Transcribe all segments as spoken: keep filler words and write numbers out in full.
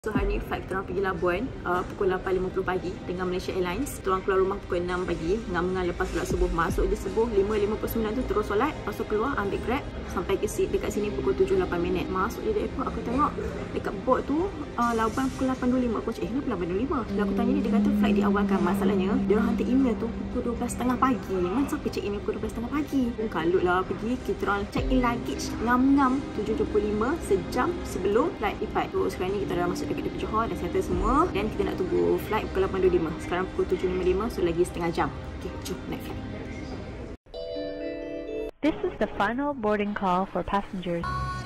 So hari ni flight kita orang pergi Labuan uh, pukul lapan lima puluh pagi dengan Malaysia Airlines. Kita orang keluar rumah pukul enam pagi, ngam-ngam lepas solat subuh. Masuk je subuh lima lima puluh sembilan tu terus solat, lepas tu keluar ambil Grab sampai ke dekat sini pukul tujuh lapan minit. Masuk je di airport, aku tengok dekat board tu uh, Labuan pukul lapan dua puluh lima. Aku cakap, eh kenapa lapan dua puluh lima? Dan aku tanya dia, dia kata flight diawalkan. Masalahnya dia orang hantar email tu pukul dua belas tiga puluh pagi. Mana siapa check in pukul dua belas tiga puluh pagi? Kalut lah pergi. Kita orang check in luggage ngam-ngam tujuh dua puluh lima, sejam sebelum flight depart. So sekarang ni kita dah masuk dekat dekat Johor, dah settle semua, dan kita nak tunggu flight pukul lapan dua puluh lima. Sekarang pukul tujuh lima puluh lima, so lagi setengah jam. Okay, jom naik flight. This is the final boarding call for passengers.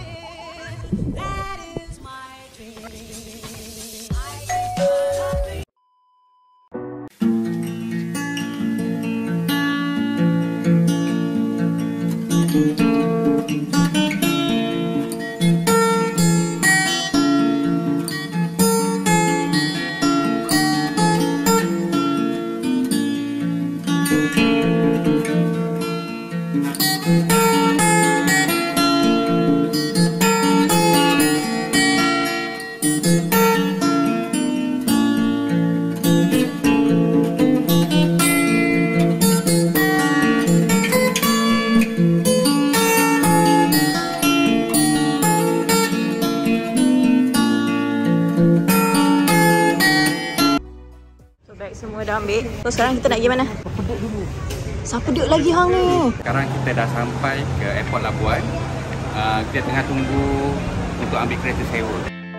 Semua dah ambil. So sekarang kita nak pergi mana? Sapeduk dulu. Sapeduk lagi hang ni. Sekarang kita dah sampai ke airport Labuan. Uh, kita tengah tunggu untuk ambil kereta sewa.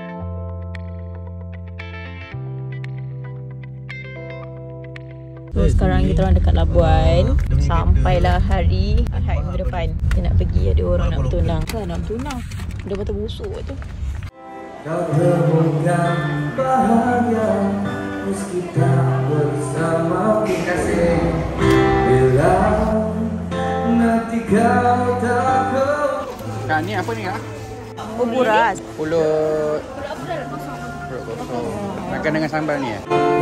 So sekarang kita orang dekat Labuan. Sampailah hari Ahad minggu depan. Kita nak pergi, ada orang nak bertunang. Kan nak bertunang. Dia betul busuk tu. Kau temukan bahagia meski tak bersama kita. Bila nanti kau tak kau. Kak, ni apa ni kak? Oh, buras. Pulut. Pulut kosong. Makan dengan sambal ni ya?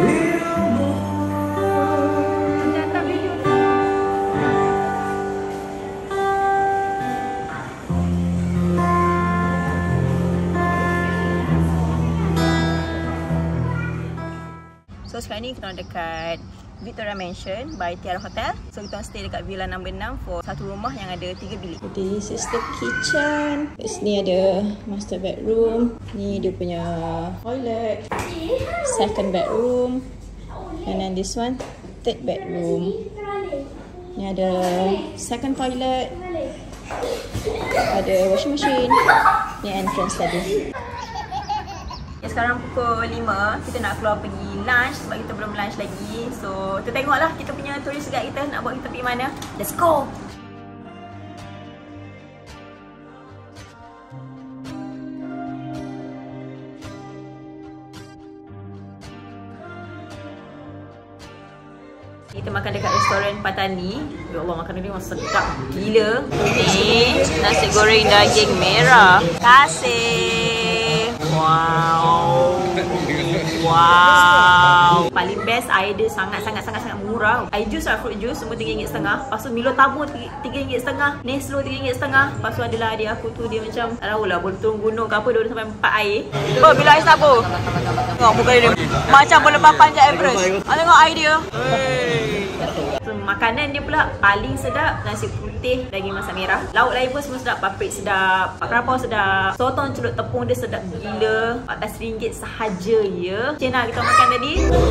So sekarang ni kita orang dekat Victoria Mansion by Tiara Hotel. So kita orang stay dekat villa number enam for satu rumah yang ada tiga bilik. This is the kitchen. Kat sini ada master bedroom. Ni dia punya toilet. Second bedroom. And then this one third bedroom. Ni ada second toilet. Ada washing machine. Ni entrance tadi. Sekarang pukul lima, kita nak keluar pergi lunch sebab kita belum lunch lagi. So, kita tengoklah kita punya tourist guide kita nak buat kita pergi mana. Let's go! Kita makan dekat restoran Patani. Ya Allah, makanan ni memang sedap gila. Ni nasi goreng daging merah. Kasih. Wow. Wow. Paling best air dia sangat-sangat-sangat-sangat murah. Air jus lah, fruit juice semua tiga ringgit setengah. Lepas tu Milo tabur tiga ringgit setengah. Neslo tiga ringgit setengah. Lepas tu adalah adik aku tu dia macam tak tahu lah, boleh turun gunung ke apa, dia sampai empat air. Oh, bila ais tabur. Tengok muka dia macam melepas panjat Everest. Ah, tengok air dia. So, makanan dia pula paling sedap. Nasi putih, daging masak merah. Lauk lain pun semua sedap. Paprik sedap, pak kerapau sedap. Sotong celup tepung dia sedap gila. empat belas ringgit sahaja ya. Macam mana kita makan tadi?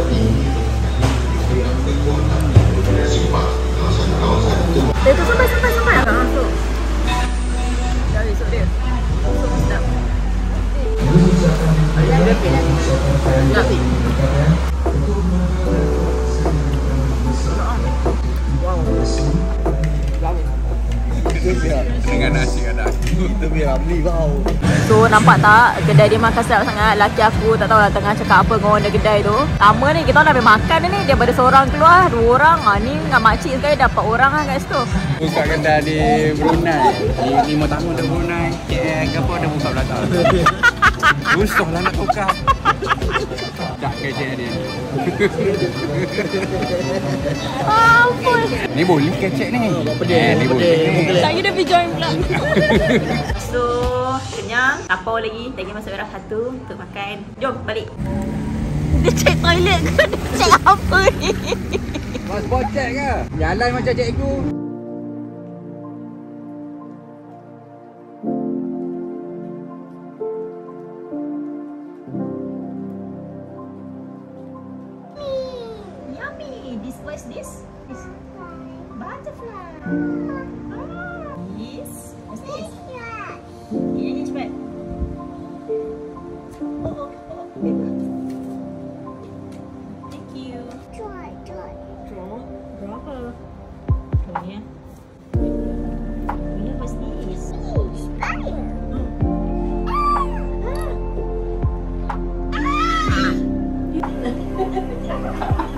Dia tu sampai sampai sampai akan masuk. Dah esok dia. Semua sedap. Ada pin lagi. Tak pin. Dengan nasi ada. Kita biar beli kau. So nampak tak kedai dia makan sedap sangat. Laki aku tak tahu lah tengah cakap apa dengan owner kedai tu. Lama ni kita orang dah makan ni. Daripada seorang keluar, dua orang. Ha, ni dengan makcik sekali dapat orang lah kat situ. Buka kedai di Brunei. Di lima tahun dah Brunei. K L ke apa dah buka belakang. Usah lah nak tukar. Tak kecek dia. Ampun. Ni boleh kecek ni. Pedih, ni boleh. Lagi dah pergi join pula. So kenyang. Tapau lagi. Lagi masuk merah satu untuk makan. Jom balik. Dia cek toilet ke? Dia cek apa ni? Mas bocek ke? Jalan macam cikgu. Yummy. This what's this? This butterfly. Ah. Yes. What's this? Okay, nyanyi cepat. Oh, oh, oh. Thank you. Draw. Berapa? Oh, ni ya. Ini what's this? Spider. Ah. Ah.